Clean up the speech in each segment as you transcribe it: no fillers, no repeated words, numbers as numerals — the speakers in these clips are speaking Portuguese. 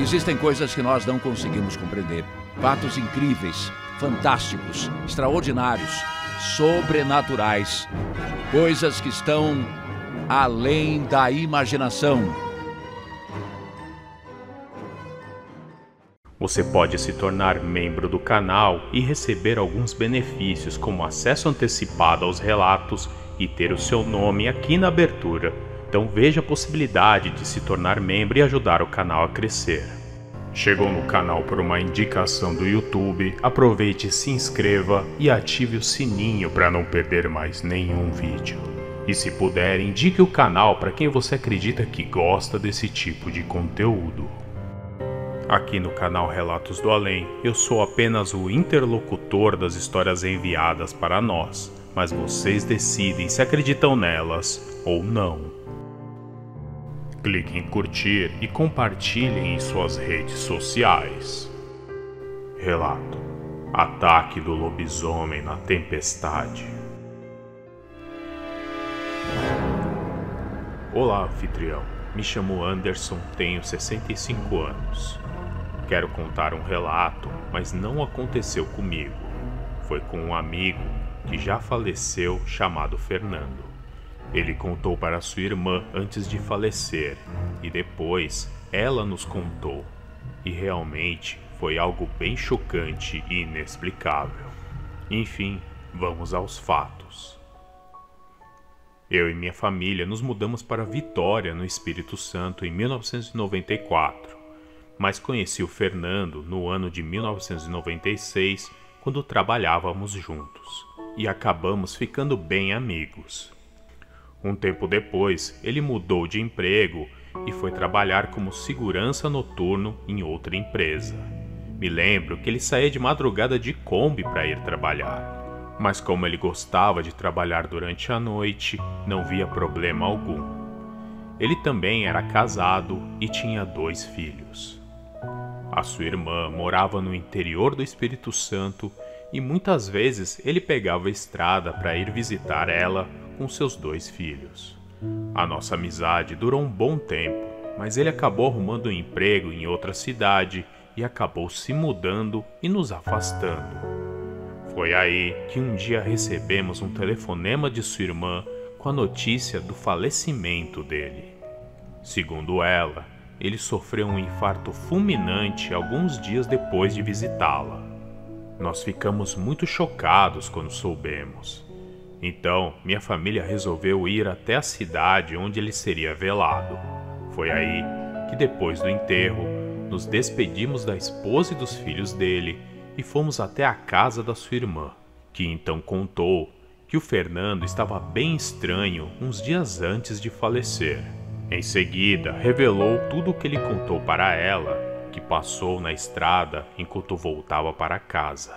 Existem coisas que nós não conseguimos compreender. Fatos incríveis, fantásticos, extraordinários, sobrenaturais. Coisas que estão além da imaginação. Você pode se tornar membro do canal e receber alguns benefícios, como acesso antecipado aos relatos e ter o seu nome aqui na abertura. Então veja a possibilidade de se tornar membro e ajudar o canal a crescer. Chegou no canal por uma indicação do YouTube? Aproveite, se inscreva e ative o sininho para não perder mais nenhum vídeo. E se puder, indique o canal para quem você acredita que gosta desse tipo de conteúdo. Aqui no canal Relatos do Além, eu sou apenas o interlocutor das histórias enviadas para nós, mas vocês decidem se acreditam nelas ou não. Clique em curtir e compartilhem em suas redes sociais. Relato: Ataque do lobisomem na tempestade. Olá, anfitrião. Me chamo Anderson, tenho 65 anos. Quero contar um relato, mas não aconteceu comigo. Foi com um amigo que já faleceu, chamado Fernando. Ele contou para sua irmã antes de falecer, e depois ela nos contou. E realmente foi algo bem chocante e inexplicável. Enfim, vamos aos fatos. Eu e minha família nos mudamos para Vitória, no Espírito Santo, em 1994. Mas conheci o Fernando no ano de 1996, quando trabalhávamos juntos, e acabamos ficando bem amigos. Um tempo depois, ele mudou de emprego e foi trabalhar como segurança noturno em outra empresa. Me lembro que ele saía de madrugada de Kombi para ir trabalhar, mas como ele gostava de trabalhar durante a noite, não via problema algum. Ele também era casado e tinha 2 filhos. A sua irmã morava no interior do Espírito Santo e muitas vezes ele pegava a estrada para ir visitar ela com seus 2 filhos. A nossa amizade durou um bom tempo, mas ele acabou arrumando um emprego em outra cidade e acabou se mudando e nos afastando. Foi aí que um dia recebemos um telefonema de sua irmã com a notícia do falecimento dele. Segundo ela, ele sofreu um infarto fulminante alguns dias depois de visitá-la. Nós ficamos muito chocados quando soubemos. Então, minha família resolveu ir até a cidade onde ele seria velado. Foi aí que, depois do enterro, nos despedimos da esposa e dos filhos dele e fomos até a casa da sua irmã, que então contou que o Fernando estava bem estranho uns dias antes de falecer. Em seguida, revelou tudo o que ele contou para ela, que passou na estrada enquanto voltava para casa.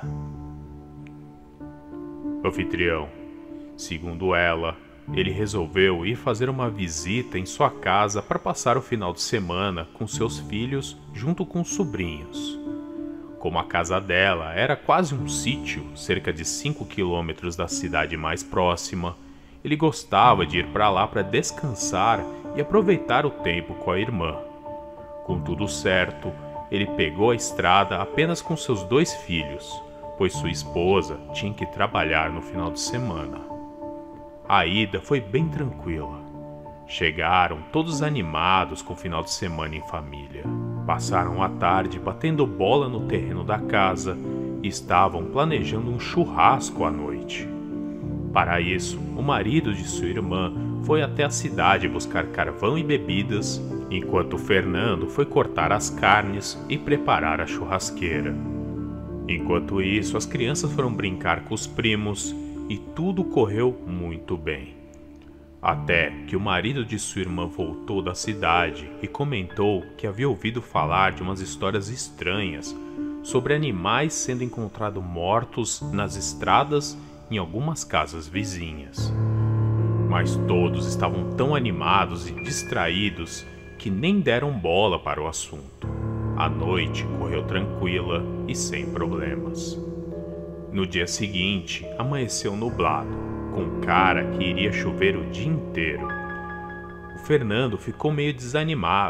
Anfitrião: segundo ela, ele resolveu ir fazer uma visita em sua casa para passar o final de semana com seus filhos junto com os sobrinhos. Como a casa dela era quase um sítio, cerca de 5 quilômetros da cidade mais próxima, ele gostava de ir para lá para descansar e aproveitar o tempo com a irmã. Com tudo certo, ele pegou a estrada apenas com seus 2 filhos, pois sua esposa tinha que trabalhar no final de semana. A ida foi bem tranquila. Chegaram todos animados com o final de semana em família. Passaram a tarde batendo bola no terreno da casa e estavam planejando um churrasco à noite. Para isso, o marido de sua irmã foi até a cidade buscar carvão e bebidas, enquanto o Fernando foi cortar as carnes e preparar a churrasqueira. Enquanto isso, as crianças foram brincar com os primos e tudo correu muito bem. Até que o marido de sua irmã voltou da cidade e comentou que havia ouvido falar de umas histórias estranhas sobre animais sendo encontrados mortos nas estradas em algumas casas vizinhas. Mas todos estavam tão animados e distraídos que nem deram bola para o assunto. A noite correu tranquila e sem problemas. No dia seguinte, amanheceu nublado, com cara que iria chover o dia inteiro. O Fernando ficou meio desanimado,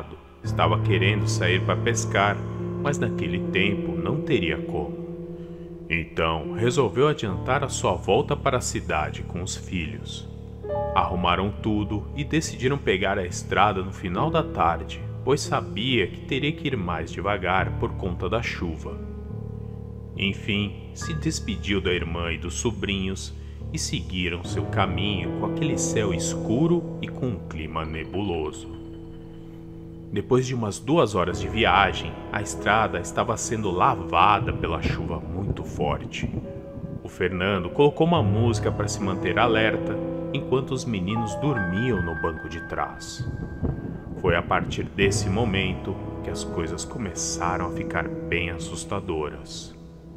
Estava querendo sair para pescar, mas naquele tempo não teria como. Então resolveu adiantar a sua volta para a cidade com os filhos. Arrumaram tudo e decidiram pegar a estrada no final da tarde, pois sabia que teria que ir mais devagar por conta da chuva. Enfim, se despediu da irmã e dos sobrinhos e seguiram seu caminho com aquele céu escuro e com um clima nebuloso. Depois de umas 2 horas de viagem, a estrada estava sendo lavada pela chuva muito forte. O Fernando colocou uma música para se manter alerta enquanto os meninos dormiam no banco de trás. Foi a partir desse momento que as coisas começaram a ficar bem assustadoras.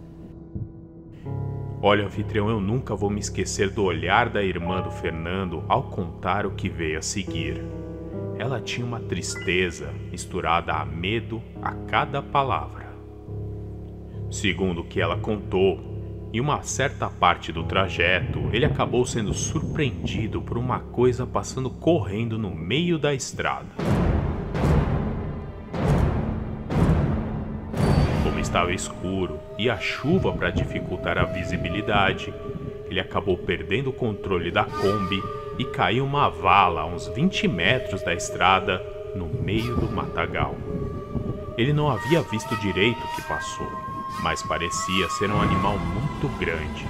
Olha, anfitrião, eu nunca vou me esquecer do olhar da irmã do Fernando ao contar o que veio a seguir. Ela tinha uma tristeza misturada a medo a cada palavra. Segundo o que ela contou, em uma certa parte do trajeto, ele acabou sendo surpreendido por uma coisa passando correndo no meio da estrada. Como estava escuro e a chuva para dificultar a visibilidade, ele acabou perdendo o controle da Kombi e caiu uma vala a uns 20 metros da estrada no meio do matagal. Ele não havia visto direito o que passou, mas parecia ser um animal muito grande.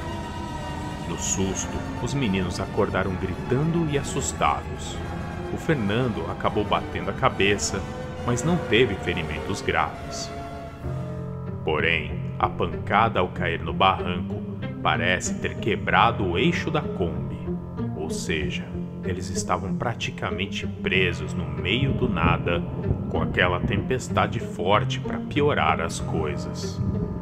No susto, os meninos acordaram gritando e assustados. O Fernando acabou batendo a cabeça, mas não teve ferimentos graves. Porém, a pancada ao cair no barranco parece ter quebrado o eixo da Kombi, ou seja, eles estavam praticamente presos no meio do nada, com aquela tempestade forte para piorar as coisas.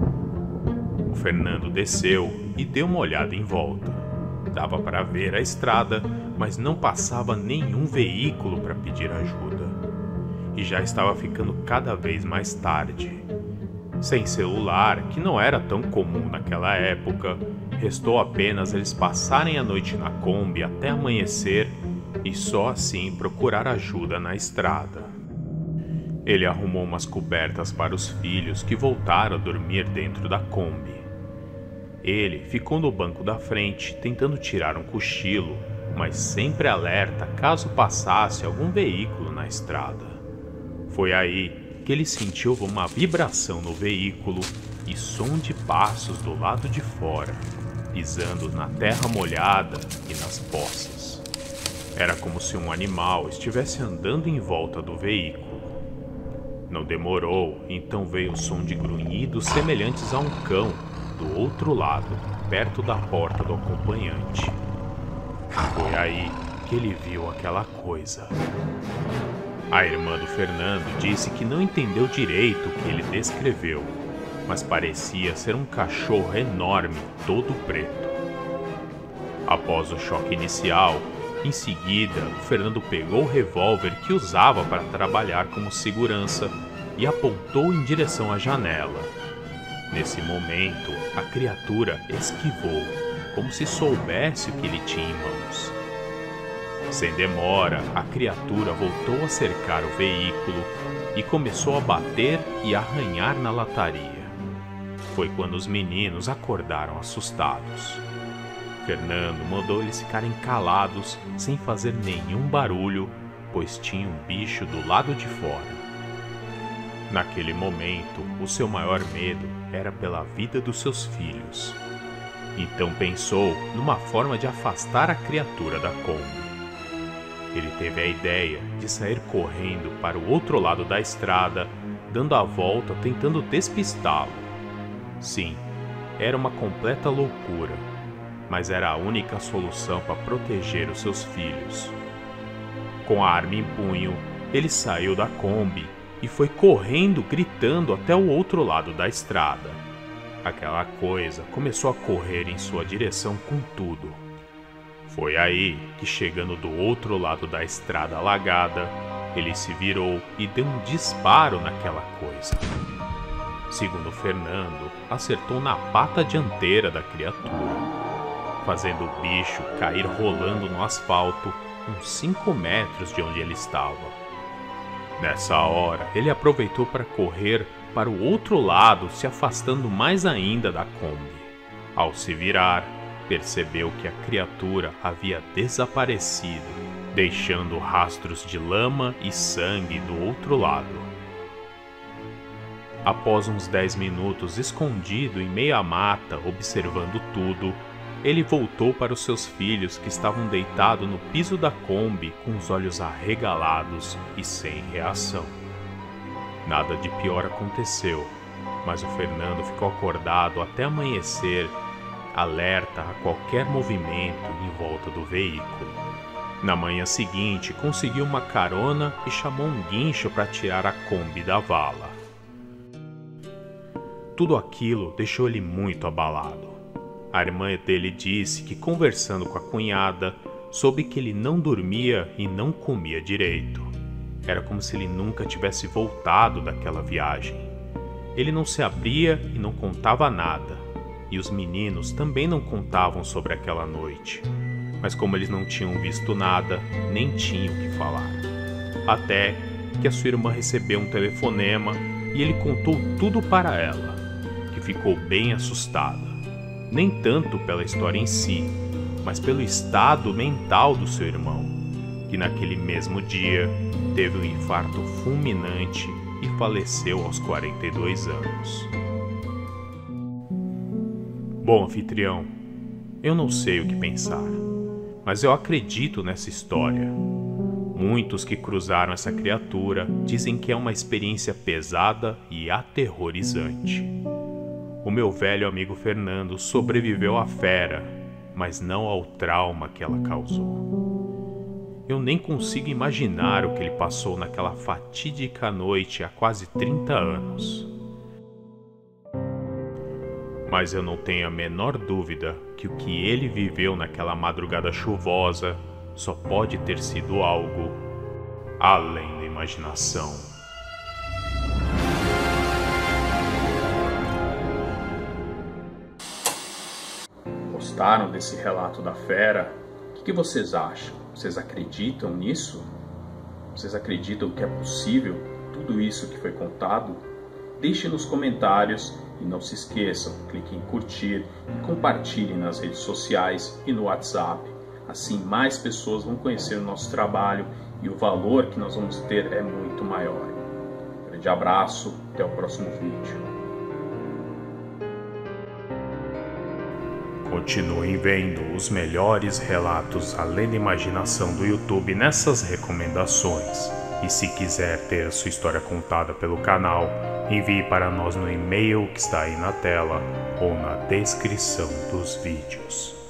O Fernando desceu e deu uma olhada em volta. Dava para ver a estrada, mas não passava nenhum veículo para pedir ajuda. E já estava ficando cada vez mais tarde. Sem celular, que não era tão comum naquela época, restou apenas eles passarem a noite na Kombi até amanhecer e só assim procurar ajuda na estrada. Ele arrumou umas cobertas para os filhos que voltaram a dormir dentro da Kombi. Ele ficou no banco da frente tentando tirar um cochilo, mas sempre alerta caso passasse algum veículo na estrada. Foi aí que ele sentiu uma vibração no veículo e som de passos do lado de fora, pisando na terra molhada e nas poças. Era como se um animal estivesse andando em volta do veículo. Não demorou, então veio o som de grunhidos semelhantes a um cão do outro lado, perto da porta do acompanhante. Foi aí que ele viu aquela coisa. A irmã do Fernando disse que não entendeu direito o que ele descreveu, mas parecia ser um cachorro enorme, todo preto. Após o choque inicial, em seguida, o Fernando pegou o revólver que usava para trabalhar como segurança e apontou em direção à janela. Nesse momento, a criatura esquivou, como se soubesse o que ele tinha em mãos. Sem demora, a criatura voltou a cercar o veículo e começou a bater e arranhar na lataria. Foi quando os meninos acordaram assustados. Fernando mandou eles ficarem calados, sem fazer nenhum barulho, pois tinha um bicho do lado de fora. Naquele momento, o seu maior medo era pela vida dos seus filhos. Então pensou numa forma de afastar a criatura da Kombi. Ele teve a ideia de sair correndo para o outro lado da estrada, dando a volta tentando despistá-lo. Sim, era uma completa loucura, mas era a única solução para proteger os seus filhos. Com a arma em punho, ele saiu da Kombi e foi correndo, gritando até o outro lado da estrada. Aquela coisa começou a correr em sua direção com tudo. Foi aí que, chegando do outro lado da estrada alagada, ele se virou e deu um disparo naquela coisa. Segundo Fernando, acertou na pata dianteira da criatura, fazendo o bicho cair rolando no asfalto uns 5 metros de onde ele estava. Nessa hora, ele aproveitou para correr para o outro lado, se afastando mais ainda da Kombi. Ao se virar, percebeu que a criatura havia desaparecido, deixando rastros de lama e sangue do outro lado. Após uns 10 minutos escondido em meio à mata, observando tudo, ele voltou para os seus filhos que estavam deitados no piso da Kombi com os olhos arregalados e sem reação. Nada de pior aconteceu, mas o Fernando ficou acordado até amanhecer, alerta a qualquer movimento em volta do veículo. Na manhã seguinte, conseguiu uma carona e chamou um guincho para tirar a Kombi da vala. Tudo aquilo deixou ele muito abalado. A irmã dele disse que, conversando com a cunhada, soube que ele não dormia e não comia direito. Era como se ele nunca tivesse voltado daquela viagem. Ele não se abria e não contava nada, e os meninos também não contavam sobre aquela noite. Mas como eles não tinham visto nada, nem tinham o que falar. Até que a sua irmã recebeu um telefonema e ele contou tudo para ela, que ficou bem assustada. Nem tanto pela história em si, mas pelo estado mental do seu irmão, que naquele mesmo dia teve um infarto fulminante e faleceu aos 42 anos. Bom, anfitrião, eu não sei o que pensar, mas eu acredito nessa história. Muitos que cruzaram essa criatura dizem que é uma experiência pesada e aterrorizante. O meu velho amigo Fernando sobreviveu à fera, mas não ao trauma que ela causou. Eu nem consigo imaginar o que ele passou naquela fatídica noite há quase 30 anos. Mas eu não tenho a menor dúvida que o que ele viveu naquela madrugada chuvosa só pode ter sido algo além da imaginação. Gostaram desse relato da fera? O que vocês acham? Vocês acreditam nisso? Vocês acreditam que é possível tudo isso que foi contado? Deixe nos comentários e não se esqueçam, clique em curtir e compartilhem nas redes sociais e no WhatsApp. Assim mais pessoas vão conhecer o nosso trabalho e o valor que nós vamos ter é muito maior. Um grande abraço, até o próximo vídeo. Continuem vendo os melhores relatos além da imaginação do YouTube nessas recomendações. E se quiser ter a sua história contada pelo canal, envie para nós no e-mail que está aí na tela ou na descrição dos vídeos.